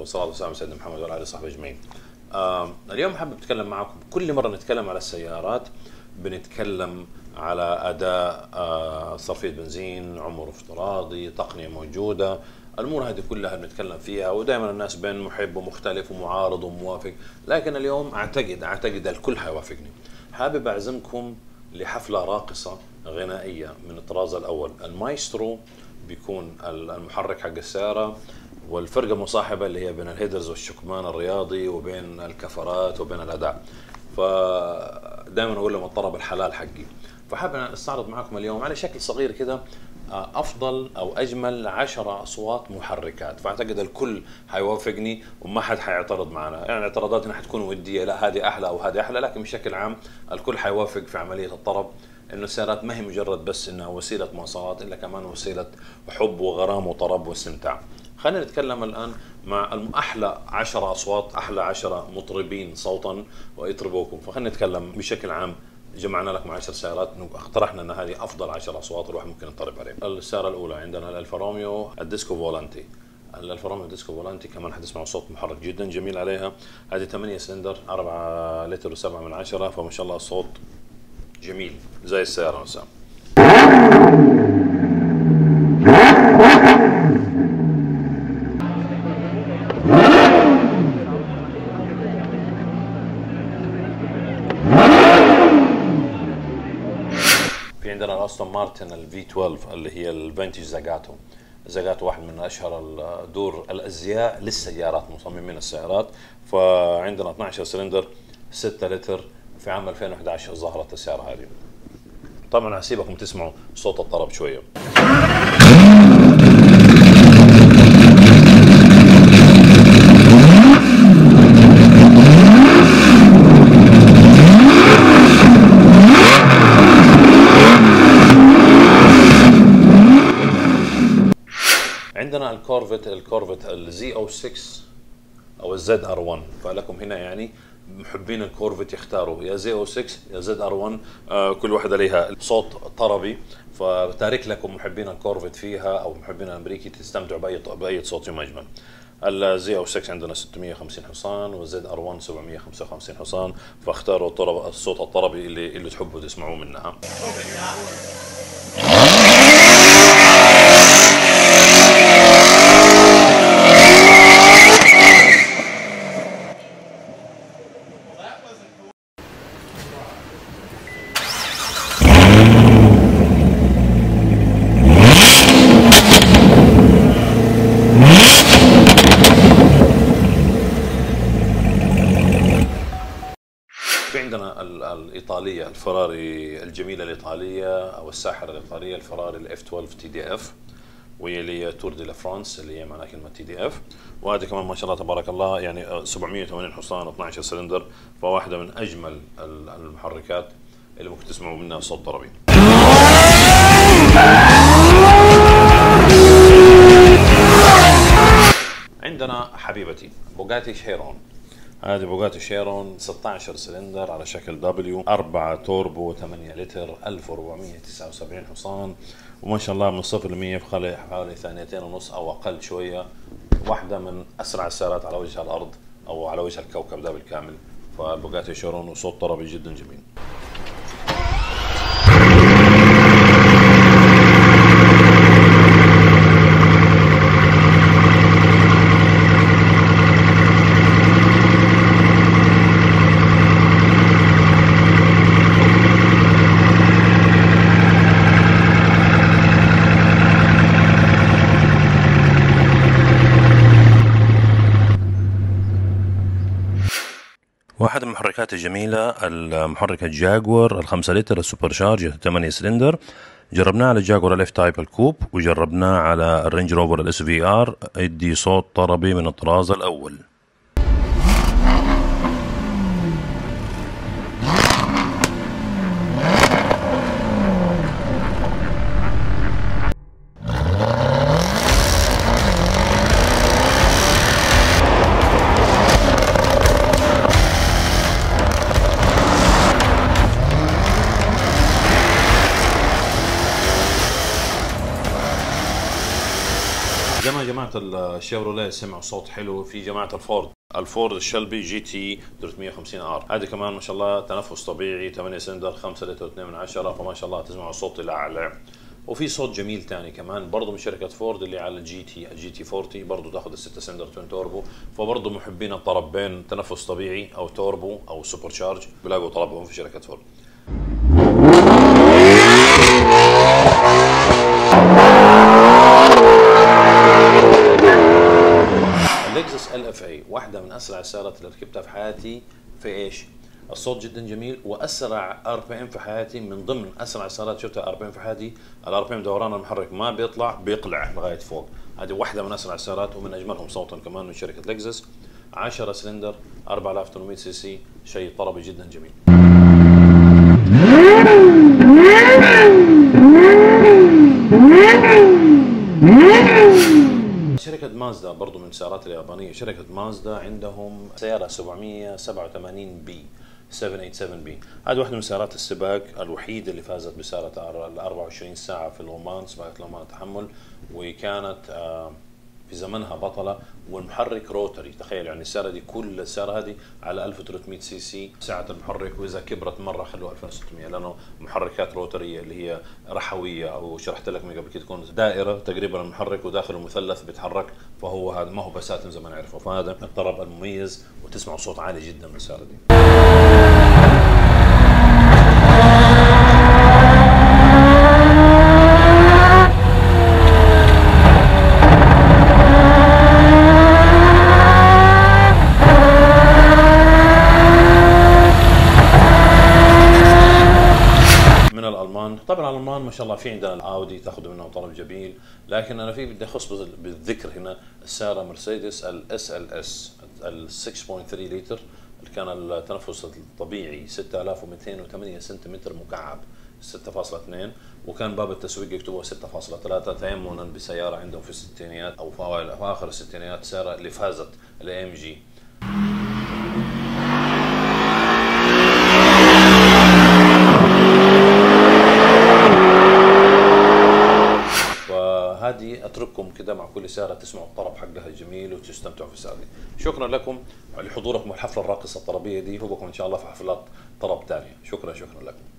والصلاة والسلام على سيدنا محمد وعلى آله وصحبه أجمعين. اليوم حابب أتكلم معكم. كل مرة نتكلم على السيارات بنتكلم على أداء، صرفية بنزين، عمر افتراضي، تقنية موجودة، الأمور هذه كلها بنتكلم فيها، ودائما الناس بين محب ومختلف ومعارض وموافق، لكن اليوم أعتقد الكل حيوافقني. حابب أعزمكم لحفلة راقصة غنائية من الطراز الأول. المايسترو بيكون المحرك حق السيارة، والفرقة مصاحبة اللي هي بين الهيدرز والشكمان الرياضي وبين الكفرات وبين الأداء. فدائما أقول لهم الطرب الحلال حقي. فحابب استعرض معكم اليوم على شكل صغير كده أفضل أو أجمل 10 أصوات محركات، فأعتقد الكل حيوافقني وما حد حيعترض معنا. يعني اعتراضاتنا حتكون ودية، لا هذه أحلى أو هذه أحلى، لكن بشكل عام الكل حيوافق في عملية الطرب، إنه السيارات ما هي مجرد بس إنها وسيلة مواصلات، إلا كمان وسيلة حب وغرام وطرب واستمتاع. خلينا نتكلم الآن مع أحلى 10 أصوات، أحلى 10 مطربين صوتا ويطربوكم. فخلينا نتكلم بشكل عام. جمعنا لكم 10 سيارات، اقترحنا ان هذه افضل 10 اصوات الواحد ممكن يضطرب عليهم. السياره الاولى عندنا الالفا روميو الديسكو فولانتي. الالفا روميو ديسكو فولانتي كمان حتسمعوا صوت محرك جدا جميل عليها. هذه 8 سلندر 4 لتر و7 من 10، فما شاء الله الصوت جميل زي السياره نفسها. في عندنا الاستون مارتن الفي 12 اللي هي الفينتج زاجاتو. زاجاتو واحد من اشهر دور الازياء للسيارات، مصممين السيارات. فعندنا 12 سلندر 6 لتر، في عام 2011 ظهرت السياره هذه. طبعا هسيبكم تسمعوا صوت الطرب شويه. عندنا الكورفت الزي او 6 او الزد ار 1. فلكم هنا يعني محبين الكورفت يختاروا يا زي او 6 يا زد ار 1. كل واحدة لها صوت طربي، فتارك لكم محبين الكورفت فيها او محبين الامريكي تستمتعوا باي صوت يوم اجمل. الزي او 6 عندنا 650 حصان، والزد ار 1 755 حصان، فاختاروا الصوت الطربي اللي تحبوا تسمعوه منها. عندنا الإيطالية الفراري الجميلة الإيطالية أو الساحرة الإيطالية، الفراري الاف 12 تي دي اف، واللي هي تور دي لا فرانس اللي هي معناها كلمة تي دي اف. وهذه كمان ما شاء الله تبارك الله يعني 780 حصان 12 سلندر، فواحدة من أجمل المحركات اللي ممكن تسمعوا منها صوت طربي. عندنا حبيبتي بوغاتي شيرون. هذه بوغاتي شيرون 16 سلندر على شكل دبليو، 4 توربو 8 لتر 1479 حصان، وما شاء الله من 0 ل 100 في حوالي 2.5 او اقل شويه. واحده من اسرع السيارات على وجه الارض او على وجه الكوكب ده بالكامل. فالبوغاتي شيرون وصوت طربي جدا جميل. واحد من المحركات الجميلة المحرك الجاكور ال5 لتر السوبر شارج 8 سلندر. جربناه على الجاكور الاف تايب الكوب، وجربناه على الرينج روفر الاس في ار، ادي صوت طربي من الطراز الاول. زي ما جماعه الشيفروليه سمعوا صوت حلو، في جماعه الفورد الشلبي جي تي 350 ار، هذه كمان ما شاء الله تنفس طبيعي، 8 سلندر، 5 لتر و2، فما شاء الله تسمعوا صوت الاعلى. وفي صوت جميل ثاني كمان برضه من شركه فورد اللي على الجي تي 40، برضه تاخذ ال6 سلندر توين توربو، فبرضه محبين الطرب بين تنفس طبيعي او توربو او سوبر شارج بلاقوا طلبهم في شركه فورد. اللكزس LFA واحدة من أسرع السيارات اللي ركبتها في حياتي. في إيش؟ الصوت جدا جميل، وأسرع RPM في حياتي. من ضمن أسرع السيارات شفتها RPM في حياتي، الRPM دوران المحرك ما بيطلع، بيقلع لغاية فوق. هذه واحدة من أسرع السيارات ومن أجملهم صوتا كمان من شركة لكزس. 10 سلندر، 4800 سي سي، شيء طربي جدا جميل. شركة مازدا برضو من السيارات اليابانية، شركة مازدا عندهم سيارة 787 بي 787 بي، هذه واحدة من سيارات السباق الوحيدة اللي فازت بسيارة ال 24 ساعة في الأومان، سباقة الأومان التحمل، وكانت في زمنها بطلة. والمحرك روتري، تخيل يعني السيارة دي، كل السيارة هذه على 1300 سي سي سعة المحرك، وإذا كبرت مرة خلوها 2600، لأنه محركات روترية اللي هي رحوية، أو شرحت لك من قبل كده تكون دائرة تقريبا المحرك وداخل المثلث بيتحرك، فهو هذا ما هو بساتم زي ما نعرفه، فهذا الطرب المميز، وتسمعوا صوت عالي جدا من السيارة دي. طبعا الالمان ما شاء الله في عندنا الاودي تاخذ منهم طلب جميل، لكن انا بدي اخص بالذكر هنا السياره مرسيدس الاس ال اس ال 6.3 لتر، اللي كان التنفس الطبيعي 6208 سنتيمتر مكعب 6.2، وكان باب التسويق يكتبوا 6.3، تيمنا بسياره عندهم في الستينيات او في اخر الستينيات، سياره اللي فازت الاي ام جي. هذه اترككم كده مع كل سياره تسمعوا الطرب حقها الجميل وتستمتعوا في السياره دي. شكرا لكم لحضوركم الحفله الراقصه الطربيه دي، اشوفكم ان شاء الله في حفلات طرب ثانيه. شكرا لكم.